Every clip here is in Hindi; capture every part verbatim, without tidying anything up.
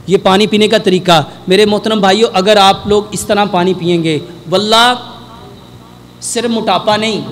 ये पानी पीने का तरीका। मेरे मोहतरम भाइयों, अगर आप लोग इस तरह पानी पिएंगे, वल्लाह सिर्फ मोटापा नहीं,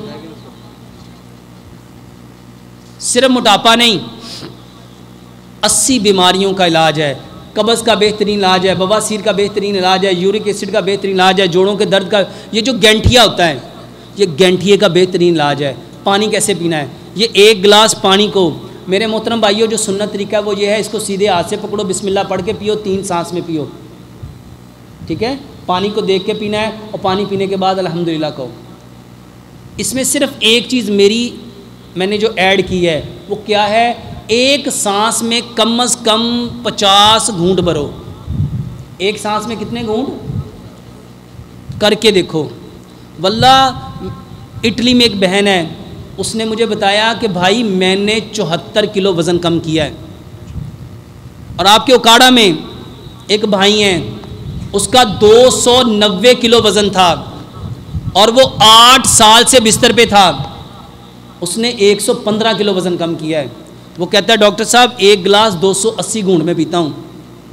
सिर्फ मोटापा नहीं, अस्सी बीमारियों का इलाज है। कब्ज़ का बेहतरीन इलाज है, बवासीर का बेहतरीन इलाज है, यूरिक एसिड का बेहतरीन इलाज है, जोड़ों के दर्द का, ये जो गैंठिया होता है, ये गैंठिए का बेहतरीन इलाज है। पानी कैसे पीना है? ये एक गिलास पानी को, मेरे मोहतरम भाइयों, जो सुन्नत तरीका है वो ये है, इसको सीधे हाथ से पकड़ो, बिस्मिल्लाह पढ़ के पियो, तीन सांस में पियो, ठीक है? पानी को देख के पीना है और पानी पीने के बाद अल्हम्दुलिल्लाह कहो। इसमें सिर्फ एक चीज़ मेरी मैंने जो ऐड की है वो क्या है, एक सांस में कम अज़ कम पचास घूंट भरो। एक सांस में कितने घूंट? करके देखो। वल्लाह इटली में एक बहन है, उसने मुझे बताया कि भाई मैंने चौहत्तर किलो वज़न कम किया है। और आपके उकाड़ा में एक भाई हैं, उसका दो सौ नब्बे किलो वज़न था और वो आठ साल से बिस्तर पे था, उसने एक सौ पंद्रह किलो वज़न कम किया है। वो कहता है डॉक्टर साहब एक गिलास दो सौ अस्सी घूंट में पीता हूँ।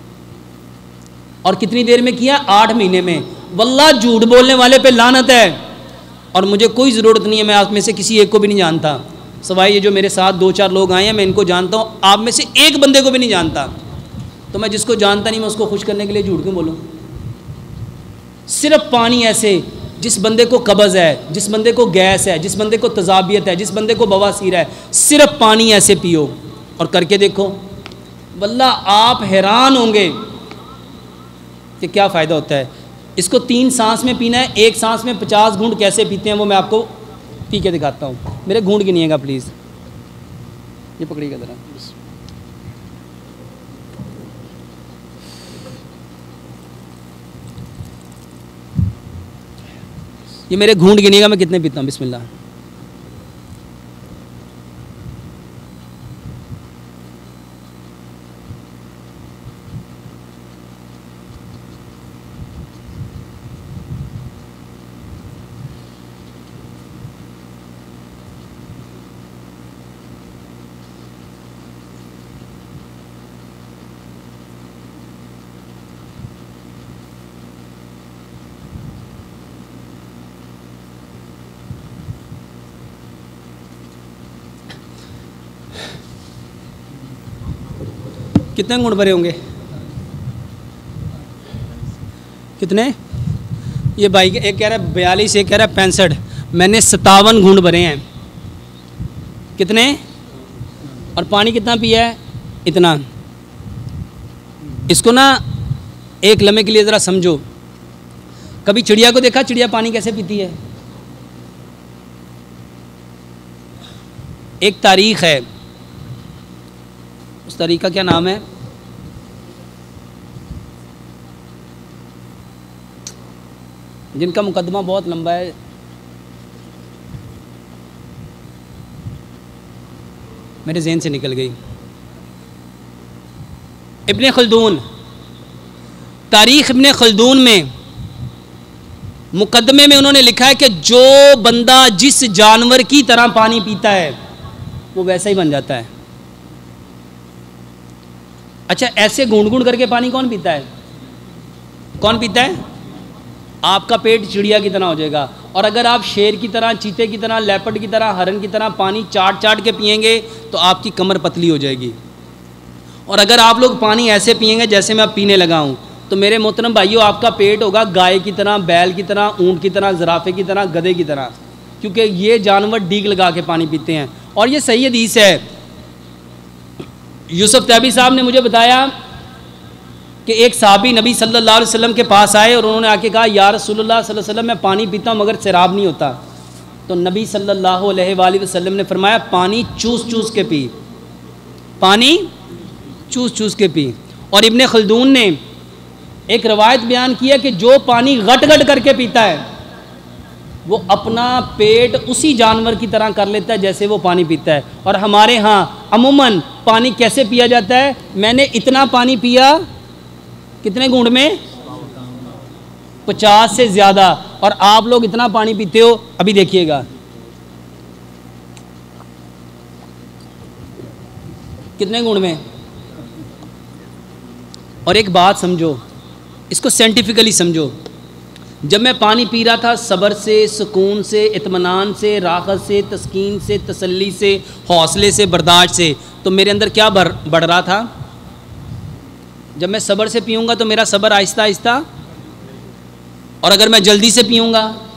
और कितनी देर में किया? आठ महीने में। वल्लाह झूठ बोलने वाले पे लानत है। और मुझे कोई ज़रूरत नहीं है, मैं आप में से किसी एक को भी नहीं जानता, सवाई ये जो मेरे साथ दो चार लोग आए हैं मैं इनको जानता हूँ, आप में से एक बंदे को भी नहीं जानता। तो मैं जिसको जानता नहीं मैं उसको खुश करने के लिए झूठ क्यों बोलूँ? सिर्फ पानी ऐसे, जिस बंदे को कब्ज़ है, जिस बंदे को गैस है, जिस बंदे को तज़ाबियत है, जिस बंदे को बवासीर है, सिर्फ पानी ऐसे पियो और करके देखो। वल्लाह आप हैरान होंगे कि क्या फ़ायदा होता है। इसको तीन सांस में पीना है, एक सांस में पचास घूंट कैसे पीते हैं वो मैं आपको पी के दिखाता हूँ। मेरे घूंट गिनिएगा प्लीज़, ये पकड़िएगा ज़रा। ये मेरे घूंट गिनिएगा मैं कितने पीता हूँ। बिस्मिल्लाह। कितने घूंट भरे होंगे? कितने? ये भाई एक कह रहा है बयालीस, एक कह रहा है पैंसठ, मैंने सत्तावन घूंट भरे हैं। कितने? और पानी कितना पिया है? इतना। इसको ना एक लम्हे के लिए ज़रा समझो। कभी चिड़िया को देखा? चिड़िया पानी कैसे पीती है? एक तारीख है, उस तारीख का क्या नाम है? जिनका मुकदमा बहुत लंबा है, मेरे ज़हन से निकल गई। इब्ने खल्दून, तारीख़ इब्ने खल्दून में मुकदमे में उन्होंने लिखा है कि जो बंदा जिस जानवर की तरह पानी पीता है वो वैसा ही बन जाता है। अच्छा, ऐसे घूंट घूंट करके पानी कौन पीता है? कौन पीता है? आपका पेट चिड़िया की तरह हो जाएगा। और अगर आप शेर की तरह, चीते की तरह, लेपर्ड की तरह, हरन की तरह पानी चाट चाट के पिएंगे तो आपकी कमर पतली हो जाएगी। और अगर आप लोग पानी ऐसे पिएंगे जैसे मैं अब पीने लगा हूँ तो मेरे मोहतरम भाइयों आपका पेट होगा गाय की तरह, बैल की तरह, ऊँट की तरह, ज़राफ़े की तरह, गधे की तरह, क्योंकि ये जानवर डीग लगा के पानी पीते हैं। और ये सही हदीस है। यूसुफ तैबी साहब ने मुझे बताया कि एक साहबी नबी सल्लल्लाहु अलैहि वसल्लम के पास आए और उन्होंने आके कहा, या रसूलुल्लाह सल्लल्लाहु अलैहि वसल्लम मैं पानी पीता हूँ मगर शराब नहीं होता। तो नबी सल्लल्लाहु अलैहि वसल्लम ने फरमाया, पानी चूस चूस के पी, पानी चूस चूस के पी। और इब्ने खल्दून ने एक रवायत बयान किया कि जो पानी गट गट करके पीता है वो अपना पेट उसी जानवर की तरह कर लेता है जैसे वो पानी पीता है। और हमारे यहाँ अमूमन पानी कैसे पिया जाता है? मैंने इतना पानी पिया, कितने घूंट में? पचास से ज़्यादा। और आप लोग इतना पानी पीते हो, अभी देखिएगा कितने घूंट में। और एक बात समझो, इसको साइंटिफिकली समझो। जब मैं पानी पी रहा था सब्र से, सुकून से, इत्मीनान से, राहत से, तस्कीन से, तसल्ली से, हौसले से, बर्दाश्त से, तो मेरे अंदर क्या बढ़ बढ़ रहा था? जब मैं सब्र से पीऊँगा तो मेरा सब्र आहिस्ता आहिस्ता, और अगर मैं जल्दी से पीऊँगा